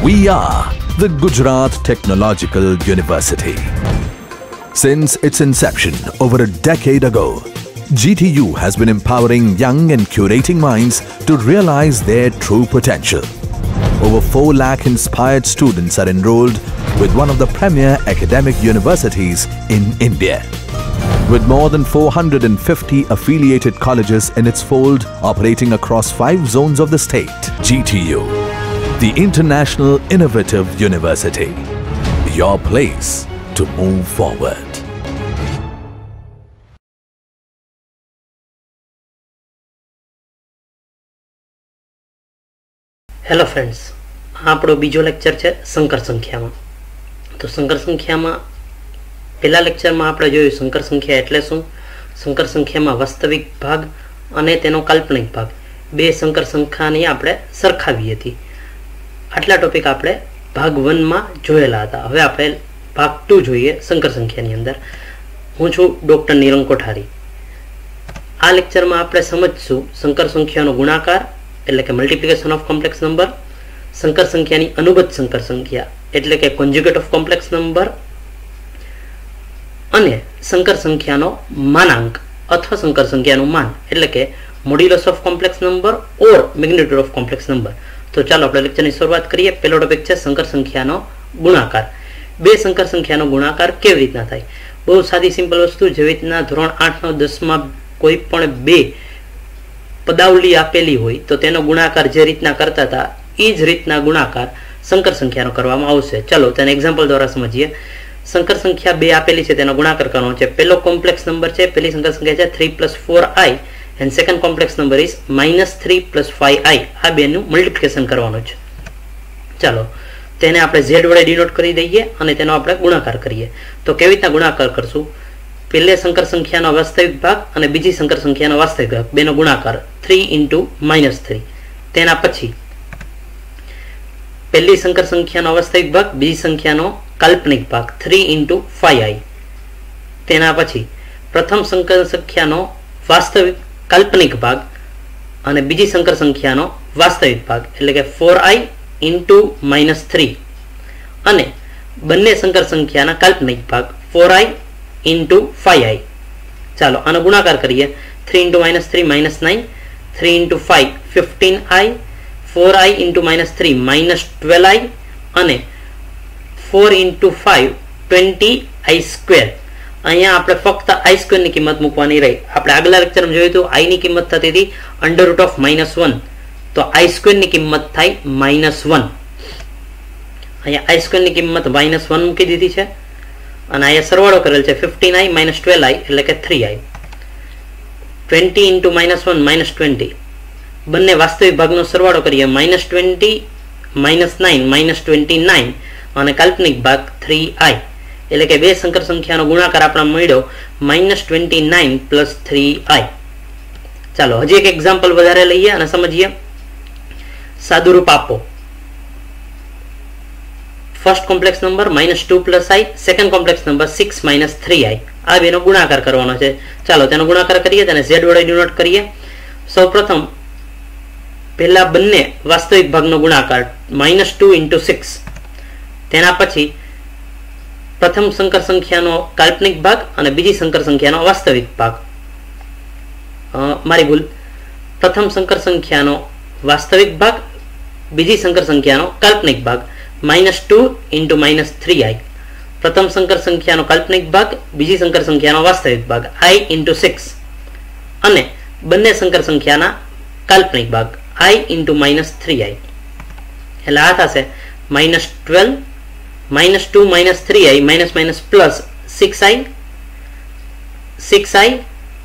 We are the Gujarat Technological University. Since its inception over a decade ago, GTU has been empowering young and curating minds to realize their true potential. Over 4 lakh inspired students are enrolled with one of the premier academic universities in India. With more than 450 affiliated colleges in its fold operating across 5 zones of the state, GTU, the International Innovative University, your place to move forward. Hello friends, આપણો બીજો lecture છે સંકર સંખ્યામાં. તો સંકર સંખ્યામાં પહેલા લેક્ચરમાં આપણે જોયું સંકર સંખ્યા એટલે શું, સંકર સંખ્યામાં વાસ્તવિક ભાગ અને તેનો કાલ્પનિક ભાગ, બે સંકર સંખ્યાની આપણે સરખાવી હતી. આટલા ટોપિક આપણે ભાગ 1 માં જોયેલા હતા. હવે આપણે ભાગ 2 જોઈએ સંકર સંખ્યાની અંદર. હું છું ડોક્ટર નીરંગ કોઠારી. આ લેક્ચરમાં આપણે સમજશું સંકર સંખ્યાનો ગુણાકાર એટલે કે મલ્ટીપ્લિકેશન ઓફ કોમ્પ્લેક્સ નંબર, સંકર સંખ્યાની અનુબદ્ધ સંકર સંખ્યા એટલે કે કોન્જ્યુગેટ ઓફ કોમ્પ્લેક્સ નંબર, અને સંકર સંખ્યાનો માનાંક અથવા સંકર સંખ્યાનું માન એટલે કે modulus of complex number or magnitude of complex number. તો ચાલો આપણે લેક્ચરની શરૂઆત કરીએ. પહેલો ટોપિક છે સંકર સંખ્યાનો ગુણાકાર. બે સંકર સંખ્યાનો ગુણાકાર કેવી રીતના થાય? બહુ સાદી સિમ્પલ વસ્તુ. જેવી રીતના ધોરણ 8 9 10 માં કોઈ પણ બે પદાવલી આપેલી હોય તો તેનો ગુણાકાર જે રીતના કરતા હતા એ જ રીતના ગુણાકાર સંકર સંખ્યાનો કરવામાં આવશે. ચલો તેને એક્ઝામ્પલ દ્વારા સમજીએ. સંકર સંખ્યા બે આપેલી છે, તેનો ગુણાકાર કરવાનો છે. પહેલો કોમ્પ્લેક્સ નંબર છે, પહેલી સંકર સંખ્યા છે 3 + 4i and second complex number is -3 + 5i. આ બેનું મલ્ટીપ્લિકેશન કરવાનું છે. ચાલો તેને આપણે z વડે ડિનોટ કરી દઈએ અને તેનો આપણે ગુણાકાર કરીએ. તો કેવી રીતના ગુણાકાર કરશું? પહેલે સંકર સંખ્યાનો વાસ્તવિક ભાગ અને બીજી સંકર સંખ્યાનો વાસ્તવિક ભાગ બેનો ગુણાકાર 3 × -3. તેના પછી પહેલી સંકર સંખ્યાનો વાસ્તવિક ભાગ, બીજી સંખ્યાનો કાલ્પનિક ભાગ 3 × 5i. તેના પછી પ્રથમ સંકર સંખ્યાનો વાસ્તવિક કાલ્પનિક ભાગ અને બીજી સંકર સંખ્યાનો વાસ્તવિક ભાગ એટલે કે 4i × -3 અને બંને સંકર સંખ્યાના કાલ્પનિક ભાગ 4i × 5i. ચાલો આનો ગુણાકાર કરીએ. 3 × -3 -9, 3 × 5 15i, 4i × -3 -12i અને 4 × 5 20i². અહીંયા આપણે ફક્ત i² ની કિંમત મૂકવાની રહી. આપણે આગલા લેક્ચરમાં જોયું હતું i ની કિંમત થતી હતી √(-1), તો i² ની કિંમત થાય -1. અહીંયા i² ની કિંમત -1 મૂકી દીધી છે અને અહીંયા સરવાળો કરેલ છે 15i - 12i એટલે કે 3i. 20 × -1 -20, બંને વાસ્તવિક ભાગનો સરવાળો કરીએ -20 -9 -29 અને કાલ્પનિક ભાગ 3i એટલે કે બે સંકર સંખ્યાનો ગુણાકાર આપણને મળ્યો -29 + 3i. ચાલો હજી એક એક્ઝામ્પલ વધારે લઈએ અને સમજીએ. સાદું રૂપ આપો. First complex number -2 + i, second complex number 6 - 3i. આ બેનો ગુણાકાર કરવાનો છે. ચાલો તેનો ગુણાકાર કરીએ, તેને z વડે ડિનોટ કરીએ. સૌપ્રથમ પહેલા બંને વાસ્તવિક ભાગનો ગુણાકાર -2 × 6. તેના પછી પ્રથમ સંકર સંખ્યાનો કાલ્પનિક ભાગ અને બીજી સંકર સંખ્યાનો વાસ્તવિક ભાગ. મારી ભૂલ. પ્રથમ સંકર સંખ્યાનો વાસ્તવિક ભાગ, બીજી સંકર સંખ્યાનો કાલ્પનિક ભાગ -2 × -3i. પ્રથમ સંકર સંખ્યાનો કાલ્પનિક ભાગ, બીજી સંકર સંખ્યાનો વાસ્તવિક ભાગ i × 6 અને બંને સંકર સંખ્યાના કાલ્પનિક ભાગ i × -3i. એટલે આ થશે -12 -2 -3i -6i 6i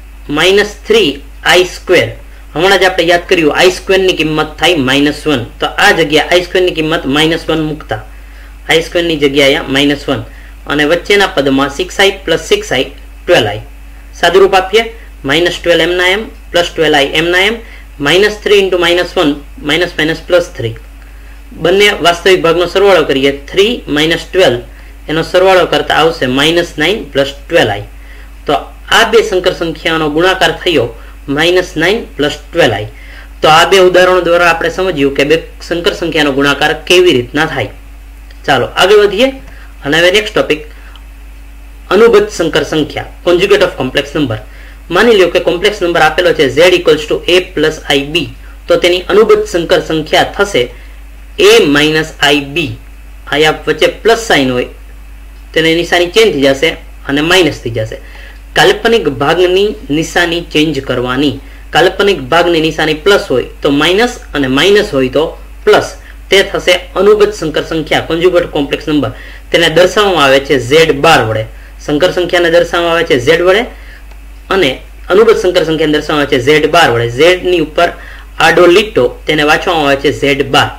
-3i². હમણાં જ આપણે યાદ કર્યું i² ની કિંમત થાય -1, તો આ જગ્યા i² ની કિંમત -1 મૂકતા i² ની જગ્યાએ -1 અને વચ્ચેના પદમાં 6i + 6i 12i. સાદું રૂપ આપીએ. -12 એમના એમ +12i એમના એમ -3 × -1 +3. બંને વાસ્તવિક ભાગનો સરવાળો કરીએ 3 - 12 એનો સરવાળો કરતા આવશે -9 + 12i. તો આ બે સંકર સંખ્યાનો ગુણાકાર થયો -9 + 12i. તો આ બે ઉદાહરણો દ્વારા આપણે સમજ્યું કે બે સંકર સંખ્યાનો ગુણાકાર કેવી રીતના થાય. ચાલો આગળ વધીએ અને હવે નેક્સ્ટ ટોપિક અનુબદ્ધ સંકર સંખ્યા કોન્જ્યુગેટ ઓફ કોમ્પ્લેક્સ નંબર. માની લ્યો કે કોમ્પ્લેક્સ નંબર આપેલો છે z = a + ib, તો તેની અનુબદ્ધ સંકર સંખ્યા થશે a - ib. અહીંયા વચ્ચે પ્લસ સાઇન હોય તેની નિશાની ચેન્જ થઈ જશે અને માઇનસ થઈ જશે. કાલ્પનિક ભાગની નિશાની ચેન્જ કરવાની. કાલ્પનિક ભાગની નિશાની પ્લસ હોય તો માઇનસ અને માઇનસ હોય તો પ્લસ. તે થશે અનુબદ્ધ સંકર સંખ્યા કોન્જ્યુગેટ કોમ્પ્લેક્સ નંબર. તેને દર્શાવવામાં આવે છે z બાર વડે. સંકર સંખ્યાને દર્શાવવામાં આવે છે z વડે અને અનુબદ્ધ સંકર સંખ્યાને દર્શાવવામાં આવે છે z બાર વડે. z ની ઉપર આડો લીટો તેને વાંચવામાં આવે છે z બાર.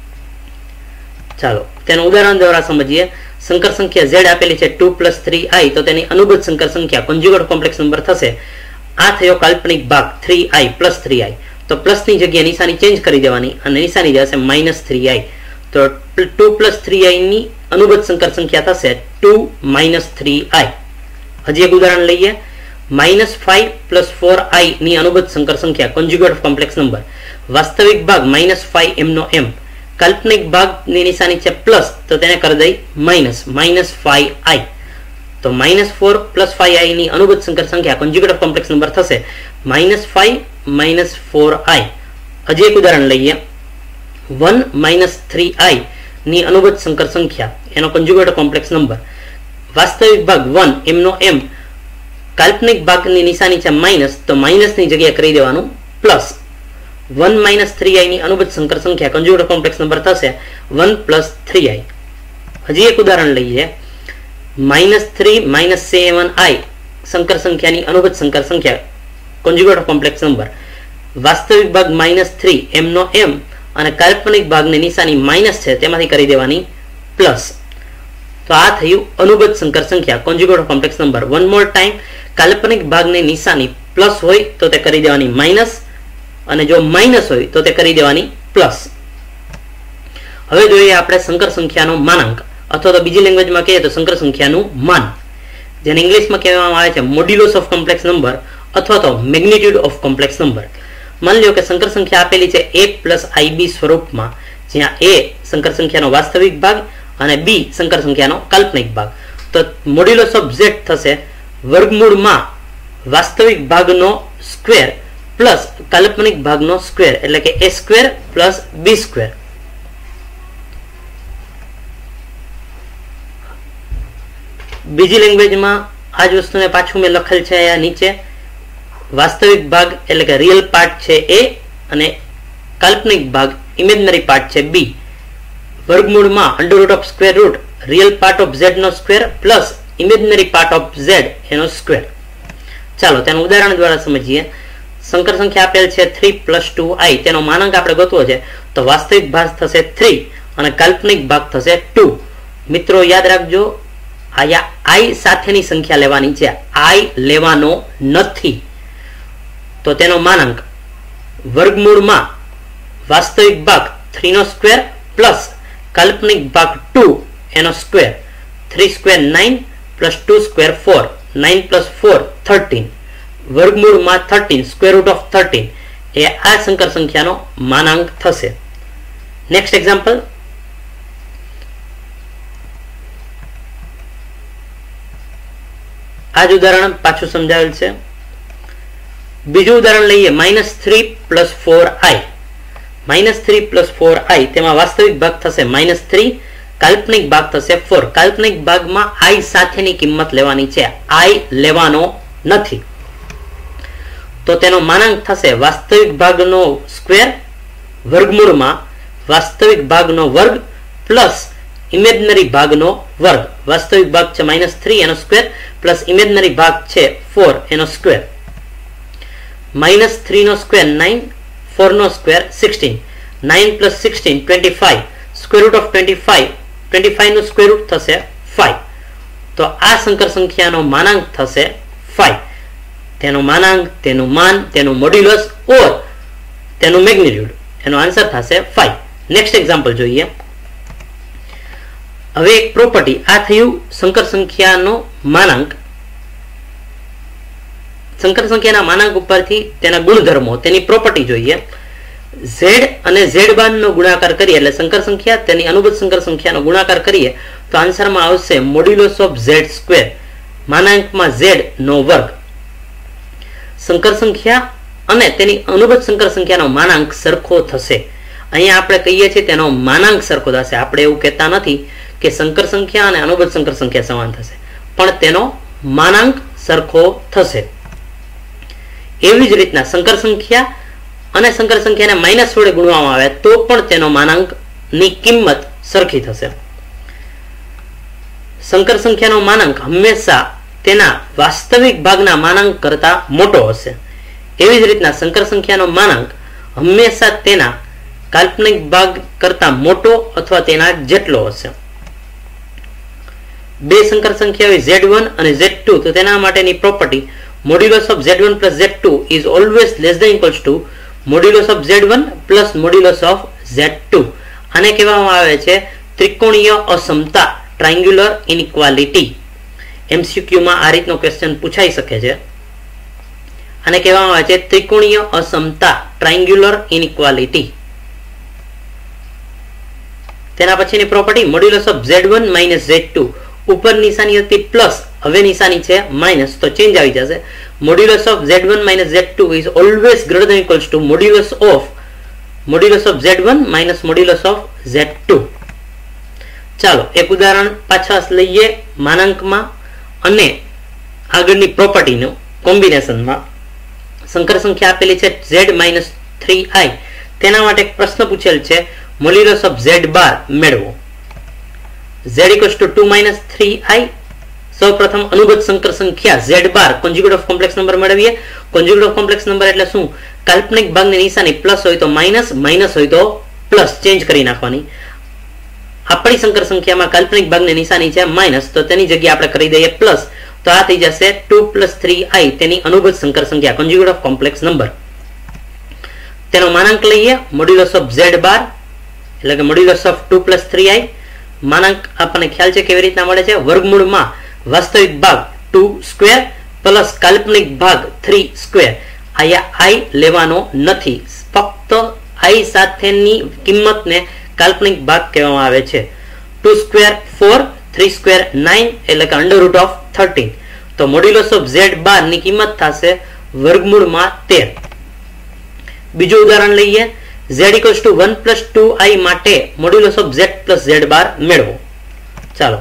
ચાલો તેનું ઉદાહરણ દ્વારા સમજીએ. સંકર સંખ્યા z આપેલી છે 2 + 3i, તો તેની અનુબદ્ધ સંકર સંખ્યા કોન્જ્યુગેટ કોમ્પ્લેક્સ નંબર થશે. આ થયો કાલ્પનિક ભાગ 3i + 3i. તો પ્લસ ની જગ્યાએ નિશાની ચેન્જ કરી દેવાની અને નિશાની જશે -3i. તો 2 + 3i ની અનુબદ્ધ સંકર સંખ્યા થશે 2 - 3i. હજી એક ઉદાહરણ લઈએ. -5 + 4i ની અનુબદ્ધ સંકર સંખ્યા કોન્જ્યુગેટ ઓફ કોમ્પ્લેક્સ નંબર. વાસ્તવિક ભાગ -5 m નો m, કાલ્પનિક ભાગની નિશાની છે પ્લસ, તો તેને કરી દઈ -5i. તો -4 + 5i ની અનુબદ્ધ સંકર સંખ્યા કોન્જ્યુગેટ ઓફ કોમ્પ્લેક્સ નંબર થશે -5 - 4i. હજી એક ઉદાહરણ લઈએ. 1 - 3i ની અનુબદ્ધ સંકર સંખ્યા એનો કોન્જ્યુગેટ કોમ્પ્લેક્સ નંબર. વાસ્તવિક ભાગ 1 m નો m, કાલ્પનિક ભાગની નિશાની છે માઇનસ, તો માઇનસ ની જગ્યાએ કરી દેવાનું પ્લસ. 1 - 3i ની અનુબદ્ધ સંકર સંખ્યા કોન્જ્યુગેટ કોમ્પ્લેક્સ નંબર થશે 1 + 3i. હજી એક ઉદાહરણ લઈએ. -3 - 7i સંકર સંખ્યાની અનુબદ્ધ સંકર સંખ્યા કોન્જ્યુગેટ કોમ્પ્લેક્સ નંબર. વાસ્તવિક ભાગ -3 m નો m અને કાલ્પનિક ભાગની નિશાની માઇનસ છે, તેમાંથી કરી દેવાની પ્લસ. તો આ થયું અનુબદ્ધ સંકર સંખ્યા conjugate complex number. One more time. કાલ્પનિક ભાગની નિશાની પ્લસ હોય તો તે કરી દેવાની માઇનસ અને જો માઇનસ હોય તો તે કરી દેવાની પ્લસ. હવે જોઈએ આપણે સંકર સંખ્યાનો માનાંક, અથવા તો બીજી લેંગ્વેજમાં કહીએ તો સંકર સંખ્યાનું માન, જેને ઇંગ્લિશમાં કહેવામાં આવે છે મોડ્યુલસ ઓફ કોમ્પ્લેક્સ નંબર અથવા તો મેગ્નિટ્યુડ ઓફ કોમ્પ્લેક્સ નંબર. માની લો કે સંકર સંખ્યા આપેલી છે a + ib સ્વરૂપમાં, જ્યાં a સંકર સંખ્યાનો વાસ્તવિક ભાગ અને b સંકર સંખ્યાનો કાલ્પનિક ભાગ. તો મોડ્યુલસ ઓફ z થશે વર્ગમૂળમાં વાસ્તવિક ભાગનો સ્ક્વેર પ્લસ કાલ્પનિક ભાગનો સ્ક્વેર, એટલે કે a² + b². બીજી લેંગ્વેજમાં આ જ વસ્તુને પાછું મેં લખેલ છે અહીંયા નીચે. વાસ્તવિક ભાગ એટલે કે રિયલ પાર્ટ છે a અને કાલ્પનિક ભાગ ઇમેજનરી પાર્ટ છે b. વર્ગમૂળમાં √√, રિયલ પાર્ટ ઓફ z નો square plus imaginary part of z એનો સ્ક્વેર. ચાલો તેનું ઉદાહરણ દ્વારા સમજીએ. સંકર સંખ્યા આપેલ છે 3 + 2i, તેનો માનાંક આપણે ગોતવો છે. તો વાસ્તવિક ભાગ થશે 3 અને કાલ્પનિક ભાગ થશે 2. મિત્રો યાદ રાખજો, આયા i સાથેની સંખ્યા લેવાની છે, i લેવાનો નથી. તો તેનો માનાંક વર્ગમૂળમાં વાસ્તવિક ભાગ 3 નો સ્ક્વેર પ્લસ કાલ્પનિક ભાગ 2 એનો સ્ક્વેર. 3² 9 + 2² 4, 9 + 4 13, વર્ગમૂળમાં 13 √13 એ આ સંકર સંખ્યાનો માનાંક થશે. Next example. આ જ ઉદાહરણ પાછું સમજાવેલ છે. બીજું ઉદાહરણ લઈએ. -3 + 4i. -3 + 4i તેમાં વાસ્તવિક ભાગ થશે -3, કાલ્પનિક ભાગ થશે 4. કાલ્પનિક ભાગમાં i સાથેની કિંમત લેવાની છે, i લેવાનો નથી. તો તેનો માનાંક થશે વાસ્તવિક ભાગનો સ્ક્વેર વર્ગમૂળમાં વાસ્તવિક ભાગનો વર્ગ પ્લસ ઇમેજનરી ભાગનો વર્ગ. વાસ્તવિક ભાગ છે -3 એનો સ્ક્વેર પ્લસ ઇમેજનરી ભાગ છે 4 એનો સ્ક્વેર. -3 નો સ્ક્વેર 9, 4 નો સ્ક્વેર 16, 9 + 16 25, √25, 25 નું સ્ક્વેર રૂટ થશે 5. તો આ સંકર સંખ્યાનો માનાંક થશે 5. તેનો માનાંક, તેનું માન, તેનું મોડ્યુલસ ઓર તેનું મેગ્નિટ્યુડ, એનો આન્સર થશે 5. નેક્સ્ટ એક્ઝામ્પલ જોઈએ. હવે એક પ્રોપર્ટી, આ થયું સંકર સંખ્યાનો માનાંક. સંકર સંખ્યાના માનાંક ઉપરથી તેના ગુણધર્મો, તેની પ્રોપર્ટી જોઈએ. z અને z બાર નો ગુણાકાર કરીએ એટલે સંકર સંખ્યા તેની અનુબદ્ધ સંકર સંખ્યાનો ગુણાકાર કરીએ તો આન્સરમાં આવશે મોડ્યુલસ ઓફ z સ્ક્વેર માનાંકમાં z નો વર્ગ. સંકર સંખ્યા અને તેની અનુબદ્ધ સંકર સંખ્યાનો માનાંક સરખો થશે. અહીંયા આપણે કહીએ છીએ તેનો માનાંક સરખો થશે. આપણે એવું કહેતા નથી કે સંકર સંખ્યા અને અનુબદ્ધ સંકર સંખ્યા સમાન થશે, પણ તેનો માનાંક સરખો થશે. એવી જ રીતના સંકર સંખ્યા અને સંકર સંખ્યાને માઇનસ વડે ગુણવામાં આવે તો પણ તેનો માનાંકની કિંમત સરખી થશે. સંકર સંખ્યાનો માનાંક હંમેશા તેના વાસ્તવિક ભાગના માનાંક કરતા મોટો હશે. એવી જ રીતના સંકર સંખ્યાનો માનાંક હંમેશા તેના કાલ્પનિક ભાગ કરતા મોટો અથવા તેના જેટલો હશે. બે સંકર સંખ્યાઓ z1 અને z2 તો તેના માટેની property modulus of z1 plus z2 is always less than equals to modulus of z1 plus modulus of z2. આને કહેવામાં આવે છે ત્રિકોણીય અસમતા, ટ્રાયંગ્યુલર ઇનઇક્વાલિટી. MCQ માં આ રીતનો ક્વેશ્ચન પૂછાઈ શકે છે. આને કહેવામાં આવે છે ત્રિકોણીય અસમતા, ટ્રાયંગ્યુલર ઇનઇક્વાલિટી. તેના પછીની property modulus of z1 minus z2. ઉપર નિશાની હતી પ્લસ, હવે નિશાની છે માઇનસ, તો ચેન્જ આવી જશે. Modulus of z1 minus z2 is always greater than equals to modulus of z1 minus modulus of z2. ચાલો એક ઉદાહરણ પાછા લઈએ માનાંકમાં અને આગળની પ્રોપર્ટીનું કોમ્બિનેશનમાં. સંકર સંખ્યા આપેલી છે z minus 3i. તેના માટે એક પ્રશ્ન પૂછેલ છે મોડ્યુલસ ઓફ z બાર મેળવો. z equals to 2 minus 3i. સૌપ્રથમ અનુબદ્ધ સંકર સંખ્યા z bar conjugate of complex number મેળવીએ. કોન્જ્યુગેટ ઓફ કોમ્પ્લેક્સ નંબર એટલે શું? કાલ્પનિક ભાગની નિશાની પ્લસ હોય તો માઇનસ, માઇનસ હોય તો પ્લસ, ચેન્જ કરી નાખવાની. આપણી સંકર સંખ્યામાં કાલ્પનિક ભાગની નિશાની છે માઇનસ, તો તેની જગ્યાએ આપણે કરી દઈએ પ્લસ, તો આ થઈ જશે 2 plus 3i તેની અનુબદ્ધ સંકર સંખ્યા કોન્જ્યુગેટ ઓફ કોમ્પ્લેક્સ નંબર. તેનો માનાંક લઈએ મોડ્યુલસ ઓફ z બાર એટલે કે મોડ્યુલસ ઓફ 2 plus 3i. માનાંક આપણને ખ્યાલ છે કેવી રીતના મળે છે? વર્ગમૂળમાં વાસ્તવિક ભાગ 2 સ્ક્વેર પ્લસ કાલ્પનિક ભાગ 3 સ્ક્વેર. અહીંયા i લેવાનો નથી, ફક્ત i સાથેની કિંમતને કાલ્પનિક ભાગ કહેવામાં આવે છે. 2 સ્ક્વેર 4, 3 સ્ક્વેર 9 એટલે કે અંડર રૂટ ઓફ 13. તો મોડ્યુલસ ઓફ z બાર ની કિંમત થશે વર્ગમૂળમાં 13. બીજું ઉદાહરણ લઈએ. z equals to 1 plus 2i માટે modulus of z plus z bar મેળવો. ચાલો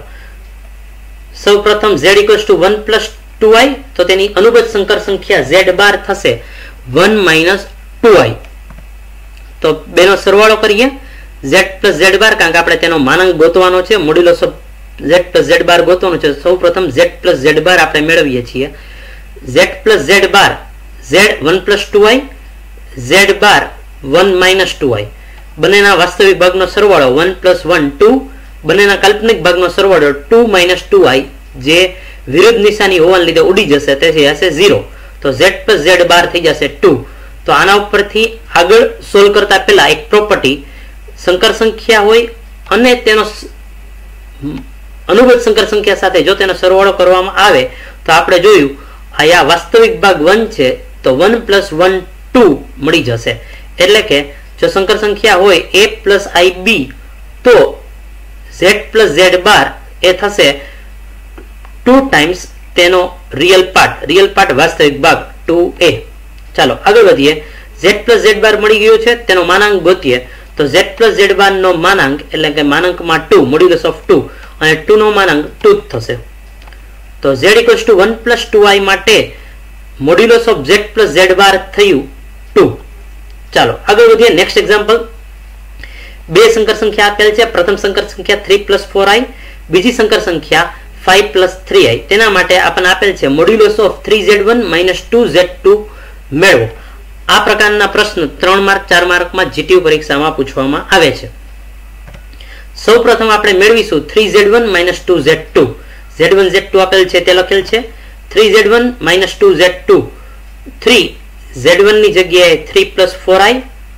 સૌપ્રથમ z equals to 1 plus 2i તો તેની અનુબદ્ધ સંકર સંખ્યા z બાર થશે 1 minus 2i. તો બેનો સરવાળો કરીએ z plus z બાર, કારણ કે આપણે તેનો માનાંક ગોતવાનો છે. Modulus of z plus z bar ગોતવાનો છે. સૌપ્રથમ z plus z બાર આપણે મેળવીએ છીએ. z plus z બાર z 1 plus 2i, z બાર 1 minus 2i. બંનેના વાસ્તવિક ભાગનો સરવાળો 1 plus 1 2, બંનેના કાલ્પનિક ભાગનો સરવાળો 2 minus 2i જે વિરુદ્ધ નિશાની હોવાને લીધે ઉડી જશે, તેથી હશે 0. તો z plus z બાર થઈ જશે 2. તો આના ઉપરથી આગળ સોલ્વ કરતા પહેલા એક પ્રોપર્ટી, સંકર સંખ્યા હોય અને તેનો અનુબદ્ધ સંકર સંખ્યા સાથે જો તેનો સરવાળો કરવામાં આવે તો આપણે જોયું અહીંયા વાસ્તવિક ભાગ 1 છે તો 1 plus 1 2 મળી જશે. એટલે કે જો સંકર સંખ્યા હોય a plus ib તો z plus z બાર એ થશે 2 times તેનો રિયલ પાર્ટ વાસ્તવિક ભાગ 2a. ચાલો આગળ વધીએ. z plus z બાર મળી ગયો છે, તેનો માનાંક ગોતીએ તો z plus z બાર નો માનાંક એટલે કે માનાંકમાં 2 મોડ્યુલસ ઓફ 2 અને 2 નો માનાંક 2 થશે. તો z equals to 1 plus 2i માટે modulus of z plus z bar થયું 2. ચાલો આગળ વધીએ. Next example. બે સંકર સંખ્યા આપેલ છે. પ્રથમ સંકર સંખ્યા 3 plus 4i, બીજી સંકર સંખ્યા 5 plus 3i. તેના માટે આપણને આપેલ છે modulus of 3z1 minus 2z2 મેળવો. આ પ્રકારના પ્રશ્ન 3 માર્ક 4 માર્કમાં જીટીયુ પરીક્ષામાં પૂછવામાં આવે છે. સૌપ્રથમ આપણે મેળવીશું 3z1 minus 2z2. z1 z2 આપેલ છે તે લખેલ છે. 3z1 minus 2z2, 3z1 ની જગ્યાએ 3 plus 4i,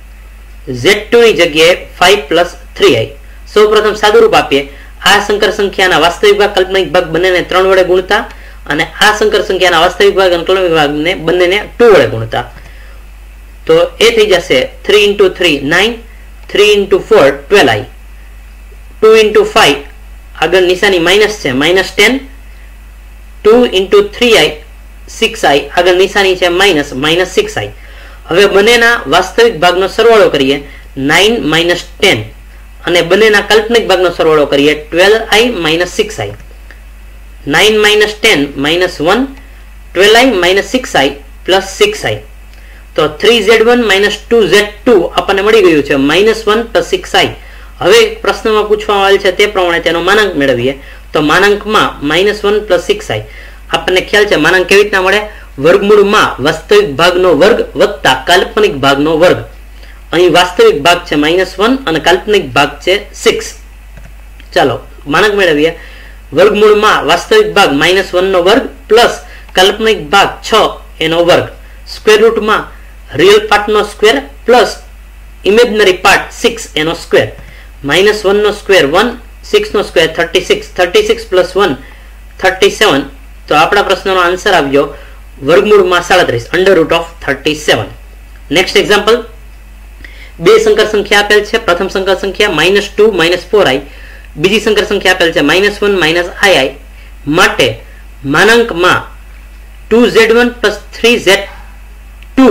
z2 ની જગ્યાએ 5 plus 3i. સૌપ્રથમ સાદુરૂપ આપીએ. આ સંકર સંખ્યાના વાસ્તવિક ભાગ કાલ્પનિક ભાગ બંનેને 3 વડે ગુણતા અને આ સંકર સંખ્યાના વાસ્તવિક ભાગ અને કાલ્પનિક ભાગને બંનેને 2 વડે ગુણતા. તો તો એ થઈ જશે 3 into 3 9, 3 into 4 12i, 2 into 5 આગળ નિશાની માઇનસ છે -10, 2 into 3i 6i આગળ નિશાની છે -6i. હવે બંનેના વાસ્તવિક ભાગનો સરવાળો કરીએ 9 - 10 અને બંનેના કાલ્પનિક ભાગનો સરવાળો કરીએ 12i - 6i. 9 - 10 -1, 12i - 6i plus 6i. તો 3z1 - 2z2 આપણને મળી ગયું છે -1 plus 6i. હવે પ્રશ્નમાં પૂછવામાં આવેલ છે તે પ્રમાણે તેનો માનાંક મેળવીએ. તો માનાંકમાં -1 plus 6i આપણને ખ્યાલ છે માનાંક કેવી રીતના મળે? વર્ગમૂળમાં વાસ્તવિક ભાગનો વર્ગ વત્તા કાલ્પનિક ભાગનો વર્ગ. અહીં વાસ્તવિક ભાગ છે -1 અને કાલ્પનિક ભાગ છે 6. ચાલો માનાંક મેળવીએ. વર્ગમૂળમાં વાસ્તવિક ભાગ -1 નો વર્ગ પ્લસ કાલ્પનિક ભાગ 6 એનો વર્ગ, સ્ક્વેર રૂટમાં રિયલ પાર્ટ નો સ્ક્વેર પ્લસ ઇમેજનરી પાર્ટ 6 એનો સ્ક્વેર. -1 નો સ્ક્વેર 1, 6 નો સ્ક્વેર 36, 36 plus 1 37. તો આપણા પ્રશ્નનો આન્સર આવ્યો વર્ગમૂળમાં 37 √37. નેક્સ્ટ એક્ઝામ્પલ, બે સંકર સંખ્યા આપેલ છે. પ્રથમ સંકર સંખ્યા -2 - 4i, બીજી સંકર સંખ્યા આપેલ છે -1 - ii. માટે માનાંકમાં 2z1 plus 3z2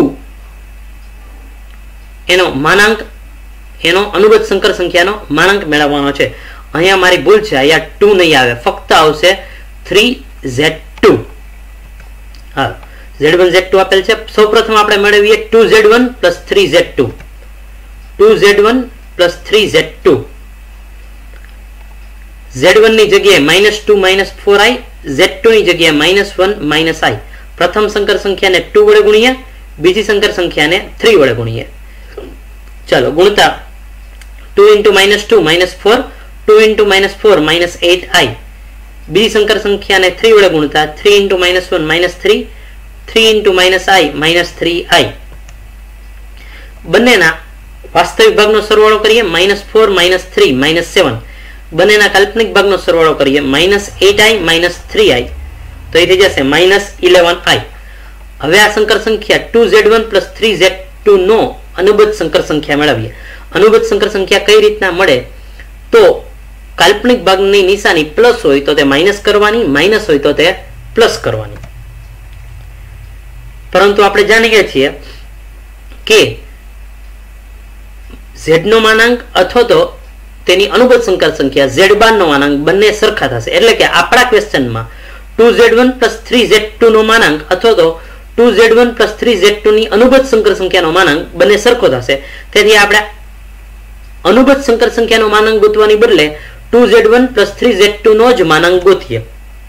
એનો માનાંક, એનો અનુબદ્ધ સંકર સંખ્યાનો માનાંક મેળવવાનો છે. અહીંયા મારી ભૂલ છે, અહીંયા 2 નહીં આવે, ફક્ત આવશે 3z2. હા, z1 z2 આપેલ છે. સૌપ્રથમ આપણે મેળવીએ 2z1 plus 3z2. 2z1 plus 3z2. z1 ની જગ્યાએ -2 - 4i, z2 ની જગ્યાએ -1 - i. પ્રથમ સંકર સંખ્યાને 2 વડે ગુણીએ, બીજી સંકર સંખ્યાને 3 વડે ગુણીએ. ચાલો ગુણતા 2 into -2 -4, 2 into -4 -8i. બીજી સંકર સંખ્યાને 3 વડે ગુણતા 3 into -1 -3, 3 into -i -3i. બંનેના વાસ્તવિક ભાગનો સરવાળો કરીએ -4 -3 -7. બંનેના કાલ્પનિક ભાગનો સરવાળો કરીએ -8i -3i. તો એ થઈ જશે -11i. હવે આ સંકર સંખ્યા 2z1 plus 3z2 નો અનુબદ્ધ સંકર સંખ્યા મેળવીએ. અનુબદ્ધ સંકર સંખ્યા કઈ રીતના મળે? તો કાલ્પનિક ભાગની નિશાની પ્લસ હોય તો તે માઇનસ કરવાની, માઇનસ હોય તો તે પ્લસ કરવાની. પરંતુ આપણે જાણીએ છીએ કે z નો માનાંક અથવા તો તેની અનુબદ્ધ સંકર સંખ્યા z બાર નો માનાંક બંને સરખા થશે. એટલે કે આપણા ક્વેશ્ચનમાં 2z1 plus 3z2 નો માનાંક અથવા તો 2z1 plus 3z2 ની અનુબદ્ધ સંકર સંખ્યાનો માનાંક બંને સરખો થશે. તેથી આપણે અનુબદ્ધ સંકર સંખ્યાનો માનાંક ગોતવાની બદલે 2z1 plus 3z2 નો જ માનાંક ગોતીએ.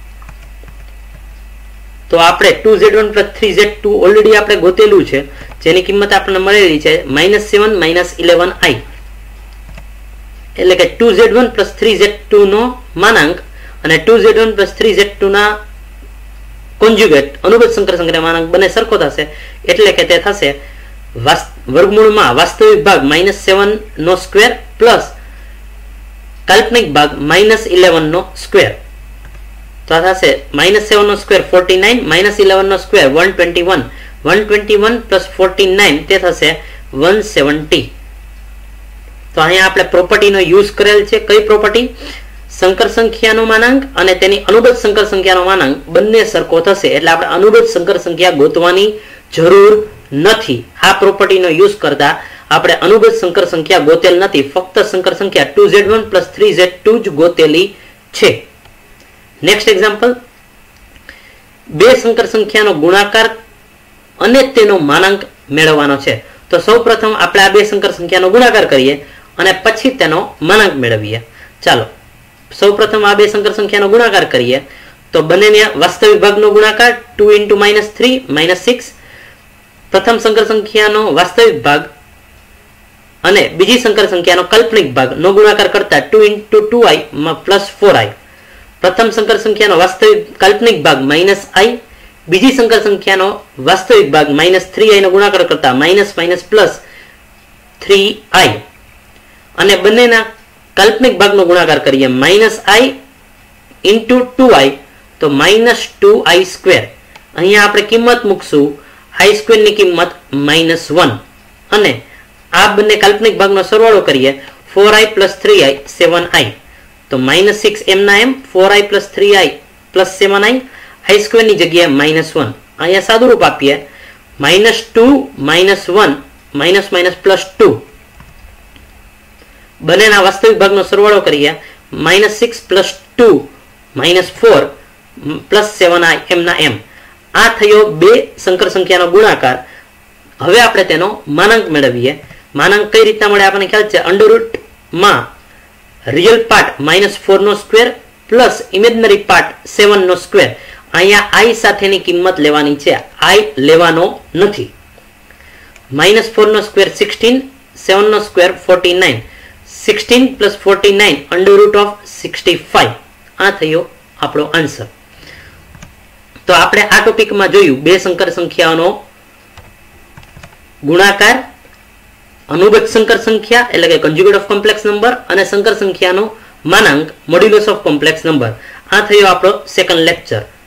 તો આપણે 2z1 plus 3z2 ઓલરેડી આપણે ગોતેલું છે, જેની કિંમત આપણને મળેલી છે -7 -11i. એટલે કે 2z1 plus 3z2 નો માનાંક અને 2z1 plus 3z2 ના કોન્જ્યુગેટ અનુબદ્ધ સંકર સંખ્યાનો માનાંક બંને સરખો થશે. એટલે કે તે થશે વર્ગમૂળમાં વાસ્તવિક ભાગ -7 નો સ્ક્વેર પ્લસ કાલ્પનિક ભાગ -11 નો સ્ક્વેર. તો આ થશે -7 નો સ્ક્વેર 49, -11 નો સ્ક્વેર 121, 121 plus 49 તે થશે 170. તો અહીંયા આપણે પ્રોપર્ટીનો યુઝ કરેલ છે. કઈ પ્રોપર્ટી? સંકર સંખ્યાનો માનાંક અને તેની અનુબદ્ધ સંકર સંખ્યાનો માનાંક બંને સરખો થશે. એટલે આપણે અનુબદ્ધ સંકર સંખ્યા ગોતવાની જરૂર નથી. આ પ્રોપર્ટીનો યુઝ કરતા આપણે અનુબદ્ધ સંકર સંખ્યા ગોતેલ નથી, ફક્ત સંકર સંખ્યા 2z1 plus 3z2 જ ગોતેલી છે. નેક્સ્ટ એક્ઝામ્પલ, બે સંકર સંખ્યાનો ગુણાકાર અને તેનો માનાંક મેળવવાનો છે. તો સૌપ્રથમ આપણે આ બે સંકર સંખ્યાનો ગુણાકાર કરીએ અને પછી તેનો માનાંક મેળવીએ. ચાલો સૌપ્રથમ આ બે સંકર સંખ્યાનો ગુણાકાર કરીએ તો બંનેને વાસ્તવિક ભાગનો ગુણાકાર 2 into -3 -6. પ્રથમ સંકર સંખ્યાનો વાસ્તવિક ભાગ અને બીજી સંકર સંખ્યાનો કાલ્પનિક ભાગ નો ગુણાકાર કરતા 2 into 2i +4i. પ્રથમ સંકર સંખ્યાનો વાસ્તવિક કાલ્પનિક ભાગ -i, બીજી સંકર સંખ્યાનો વાસ્તવિક ભાગ -3i નો ગુણાકાર કરતા -3i. અને બંનેના કાલ્પનિક ભાગનો ગુણાકાર કરીએ -i into 2i તો -2i². અહીંયા આપણે કિંમત મૂકશું i² ની કિંમત -1. અને આ બંને કાલ્પનિક ભાગનો સરવાળો કરીએ 4i + 3i 7i તો -6 m ના m 4i + 3i + 7i i square ની જગ્યાએ -1 અહીંયા સાદુરૂપ આપીએ -2 -1 --+2 બંનેના વાસ્તવિક ભાગનો સરવાળો કરીએ -6 + 2 -4 + 7i m ના m આ થયો બે સંકર સંખ્યાનો ગુણાકાર. હવે આપણે તેનો માનાંક મેળવીએ. માનાંક કઈ રીતના મળે આપણને ખ્યાલ છે. અંડરરૂટ માં રિયલ પાર્ટ -4 નો સ્ક્વેર પ્લસ ઇમેજનરી પાર્ટ 7 નો સ્ક્વેર. અહીંયા i સાથેની કિંમત લેવાની છે, i લેવાનો નથી. -4 નો સ્ક્વેર 16, 7 નો સ્ક્વેર 49, 16 + 49 √65. આ થયો આપણો આન્સર. તો આપણે આ ટોપિકમાં જોયું બે સંકર સંખ્યાઓનો ગુણાકાર, અનુગત સંકર સંખ્યા એટલે કે કન્જ્યુગેટ ઓફ કોમ્પ્લેક્સ નંબર, અને સંકર સંખ્યાનો માનાંક મોડ્યુલસ ઓફ કોમ્પ્લેક્સ નંબર. આ થયો આપણો સેકન્ડ લેક્ચર.